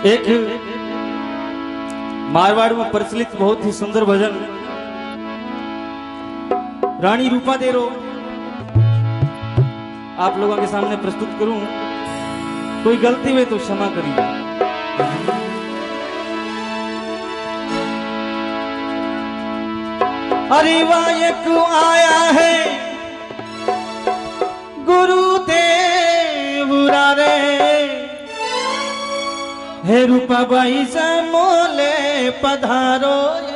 एक मारवाड़ में प्रचलित बहुत ही सुंदर भजन रानी रूपा देरो आप लोगों के सामने प्रस्तुत करूं। कोई गलती हुई तो क्षमा करिए। अरे वायक आया है गुरुदेव रे हे रूपा बाई समोले पधारो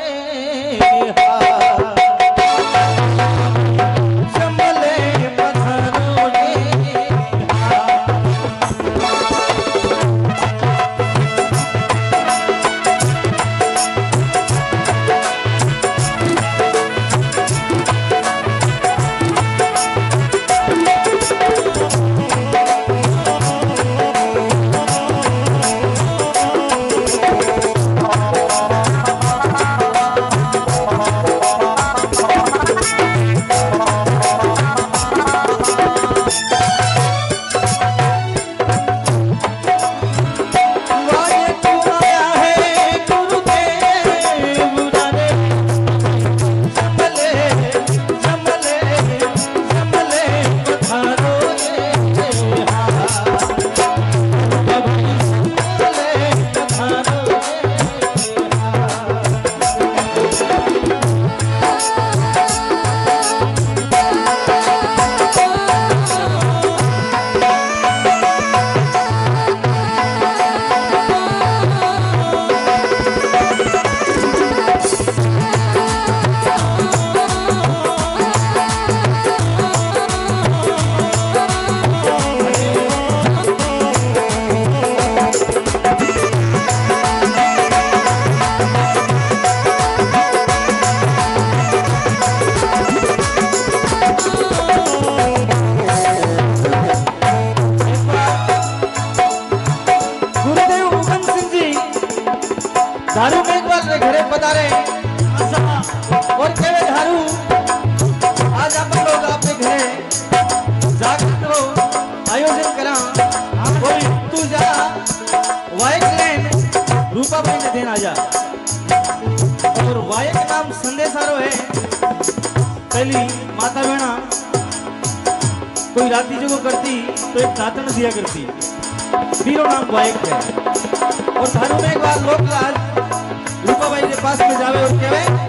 धारू मेघवाल रे घरे पधारे और केवे धारू आज अपन लोग आपके घरे जागरण आयोजन करा और तू जा वायक लेन रूपा भाई ने देन आजा और वायक नाम संदेशारो है पहली माता बहना कोई राती जो करती तो एक दातन दिया करती बीरो नाम वायक है और धारू मेघवाल लोकराज रूपा बाई के पास में जावे और कहवे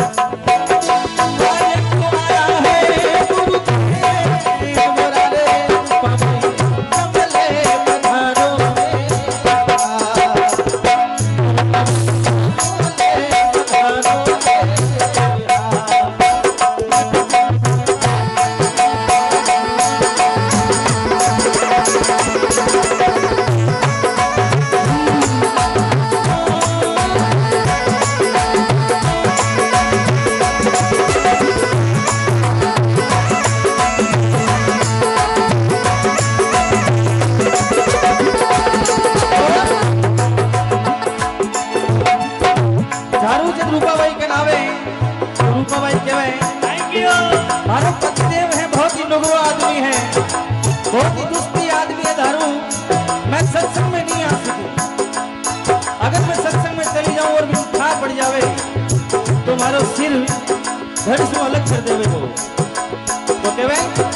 बहुत ही दुष्टी आदमी है धारू। मैं सत्संग में नहीं आ सकी। अगर मैं सत्संग में चली जाऊं और भी उठा पड़ जावे तो मारो सिर धड़ से अलग कर देवे तो कहवे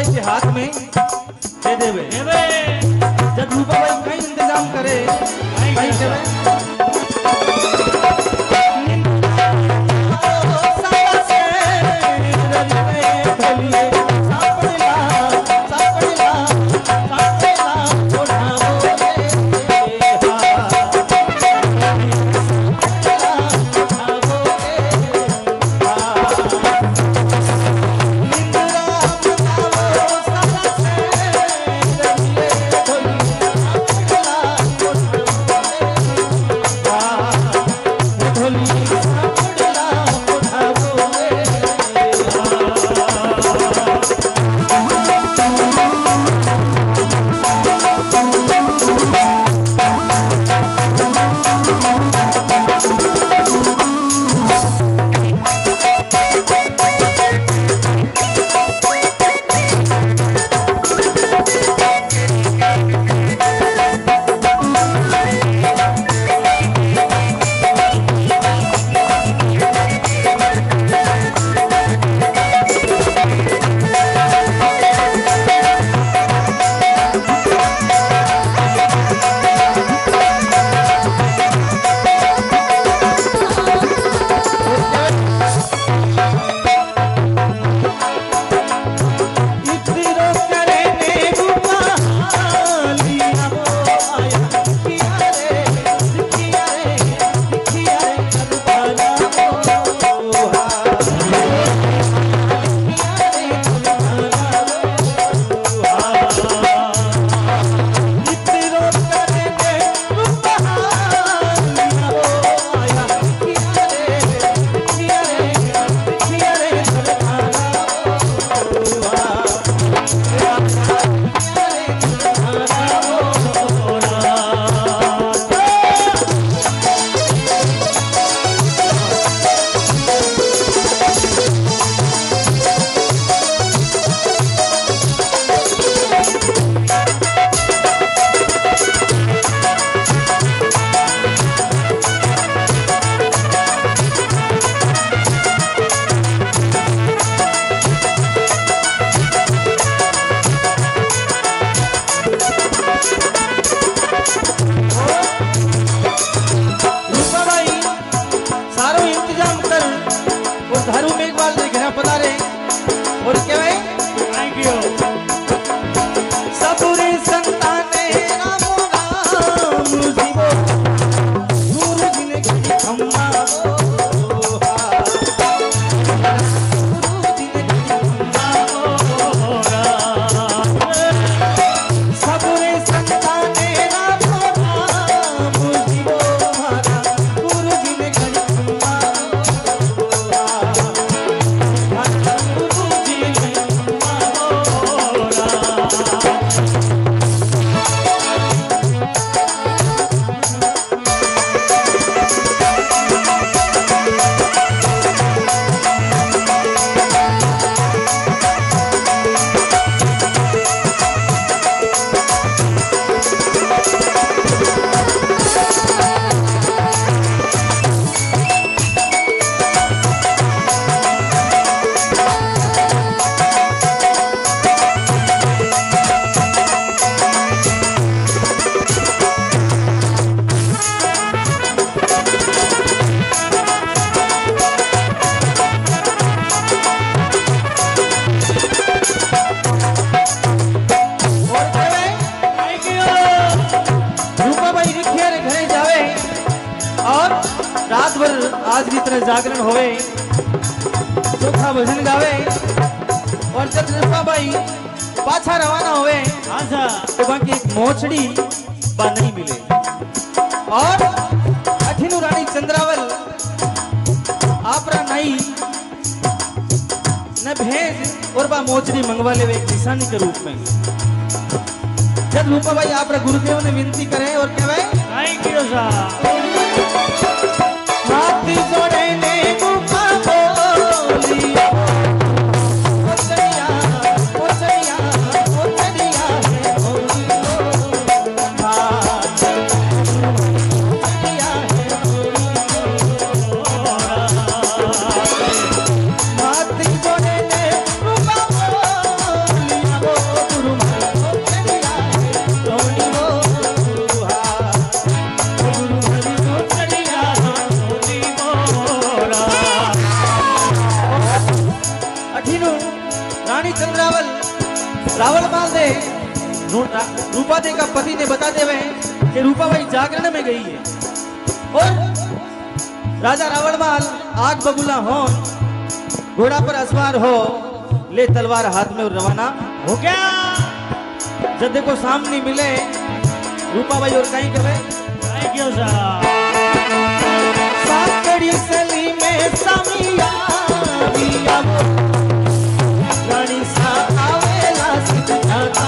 भाई के हाथ में दे देवे जब रूपा भाई कहीं इंतजाम करे कहीं देवे आज की तरह जागरण होवे चोखा भजन गावे और जब रूपा भाई पाछा रवाना होवे तो बाकी एक मोचड़ी बा नहीं मिले और अठिनु रानी चंद्रावल आपरा नहीं न भेज और बा मोचड़ी मंगवा ले एक निशानी के रूप में। जब रूपा भाई आपरा गुरुदेव ने विनती करे और कहवे थैंक यू सर हाथ जोड़े ने रूपा बोलिया ओचरिया ओचरिया ओचरिया है बोलियो हाथ ओचरिया है बोलियो हाथ जोड़े ने रूपा बोलिया कि रूपाबाई जागरण में गई है और राजा रावणमाल आग बबूला हो, घोड़ा पर असवार हो, ले तलवार हाथ में और रवाना हो गया। जब देखो सामने मिले रूपाबाई और कहीं कहे क्यों साकड़ी सली में समिया रानी सा आवेला सिद्धाता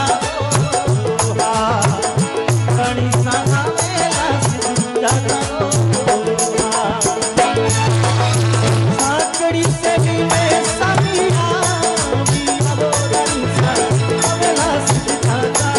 रानी सा आवेला सिद्धाता साकड़ी सली में समिया रानी सा आवेला सिद्धाता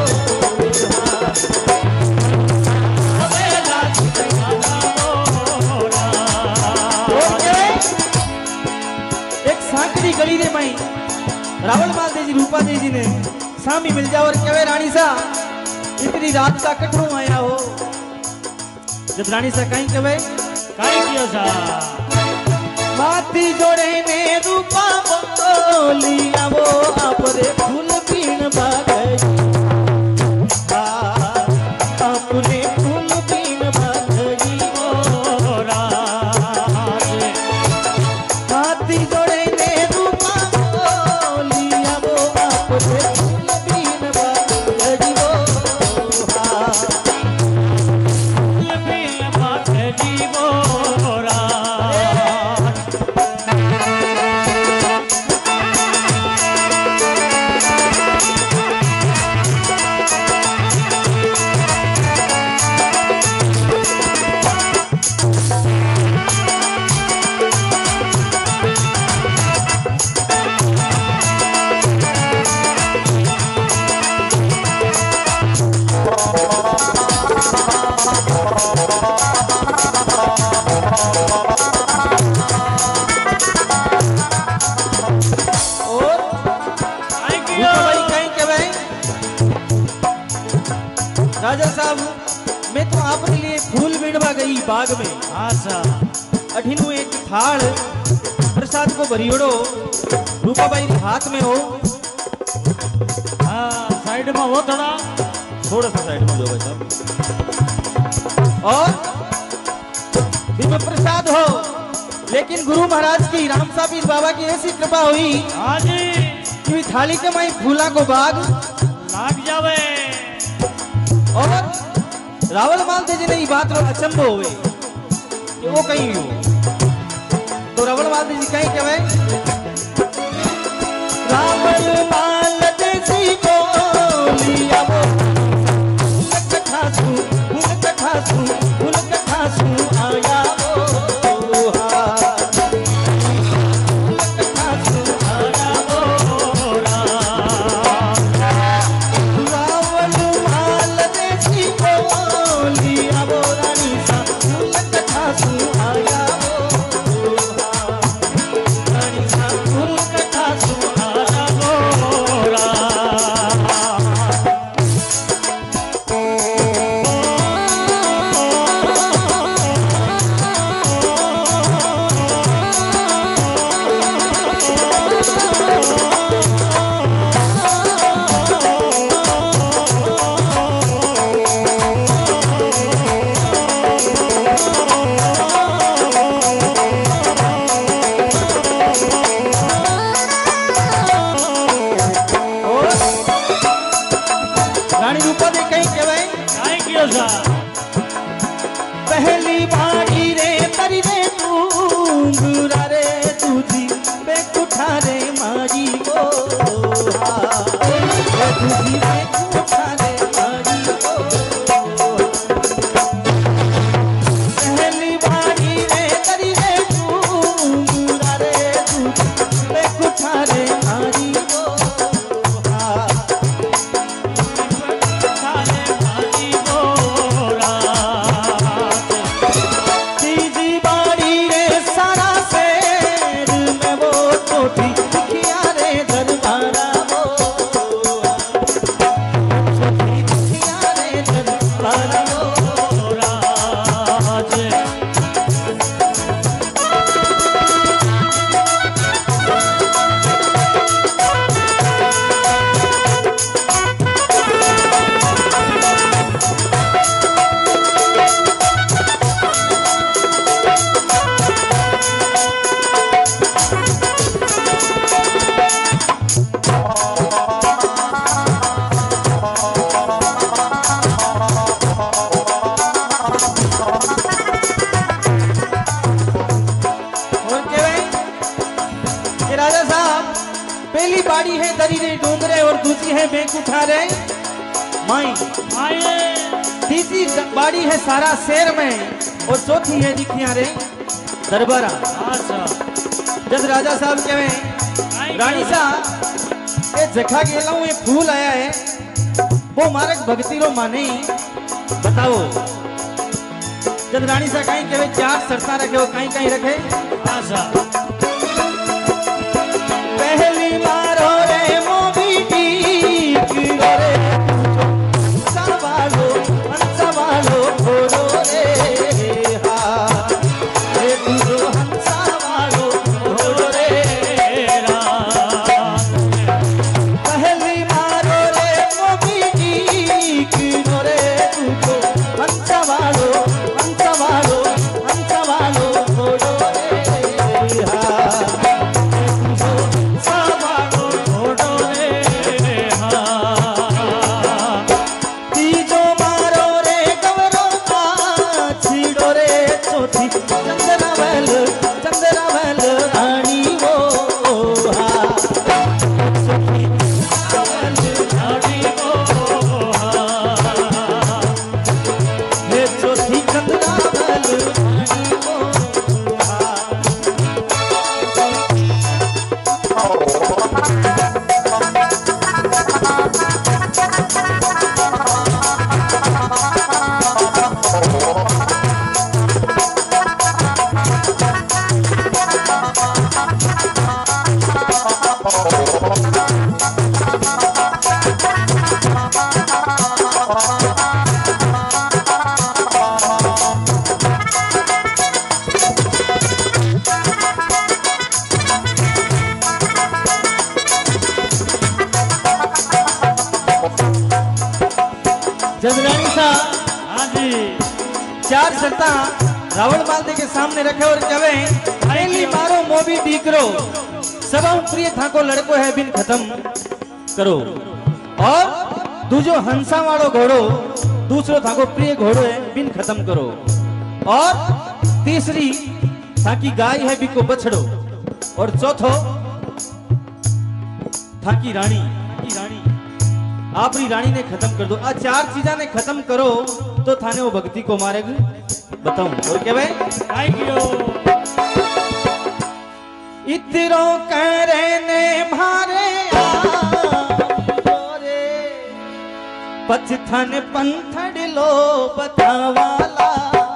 गली रे माई रावणमाल जी रूपा जी ने सामी मिल जाओ और कहे रानी सा इतनी रात का कठों आया हो। जब रानी सा कहीं कहे कहीं किया सा माती जोड़े ने रूपा बोलिया वो आपरे फूल पीण बागई अपने फूल पीण बागई ओ राज माती जोड़े राजा साहब मैं तो आपके लिए फूल बीणवा गई बाग में। अच्छा अठिनु एक थाल प्रसाद को भरियोड़ो रूपाबाई हाथ में हो। हाँ साइड में हो थोड़ा सा साइड में जो भाई साहब और दिव्य प्रसाद हो। लेकिन गुरु महाराज की राम साहब बाबा की ऐसी कृपा हुई हाँ जी कि थाली के माई फूला को बाग लाग जावे और रावणमाल जी ने ये बात रो अचंभो हुए कि वो कहीं हो। तो रावणमाल जी कहीं कहे रावणमाल जी बोलिया वो आया पहली बारी रे तरी रे तूंगरा रे तुझी बेकुठा रे मारी वो तुझी बेकुठा रे मारी वो पहली बारी रे तरी रे तूंगरा रे तुझी बेकुठा रे मारी वो दूसरी है बेकुठा रे माई तीसरी बाड़ी है सारा शेर में और चौथी है दिखिया रे दरबारा। जब राजा साहब कहे रानी साहब ये जखा गेला हूँ ये फूल आया है वो मारक भक्ति रो माने बताओ। जब रानी साहब कहीं कहे चार सरसा रखे हो कहीं कहीं रखे पहली मारो रे मोबी टीक रे सवालो सवालो घोड़ो रे हा रे तुझो हंसा वालो घोड़ो रे रा पहली मारो रे मोबी टीक रे तुझो हंसा वालो घोड़ो रे हा चार शर्ता रावण मालदे के सामने रखे और कहे पहली मारो मोबी दीकरो सब प्रिय था को लड़को है बिन खत्म करो और दूजो हंसा वालो घोड़ो दूसरो था को प्रिय घोड़ो है बिन खत्म करो और तीसरी था की गाय है बिको बछड़ो और चौथो था की रानी आपरी रानी ने खत्म कर दो। आ चार चीजा ने खत्म करो तो थाने वो भक्ति को मारेगी बताऊं और क्या भाई इतरो करे ने मारे पछथन पंथड़ लो बतावाला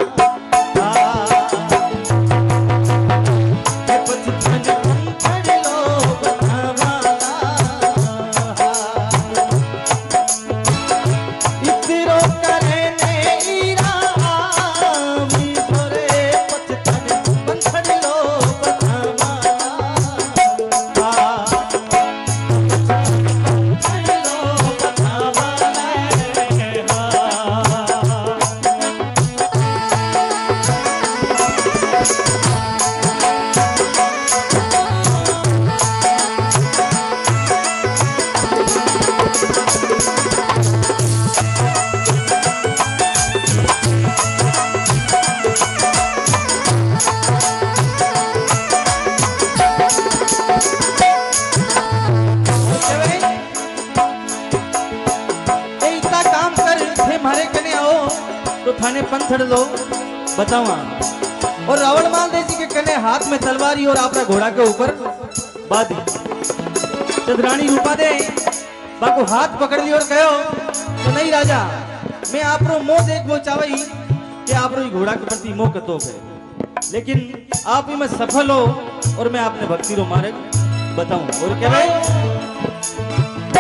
थाने पंथड़ लो बतावा और रावण मालदेव जी के कने हाथ में तलवारी और आपका घोड़ा के ऊपर बाधी जब रानी रूपा दे बाको हाथ पकड़ लियो और कहो तो नहीं राजा मैं आपरो मोह देख वो चावई कि आपरो घोड़ा के प्रति मोह कतो है लेकिन आप ही में सफल हो और मैं आपने भक्ति रो मारे बताऊं और क्या भाई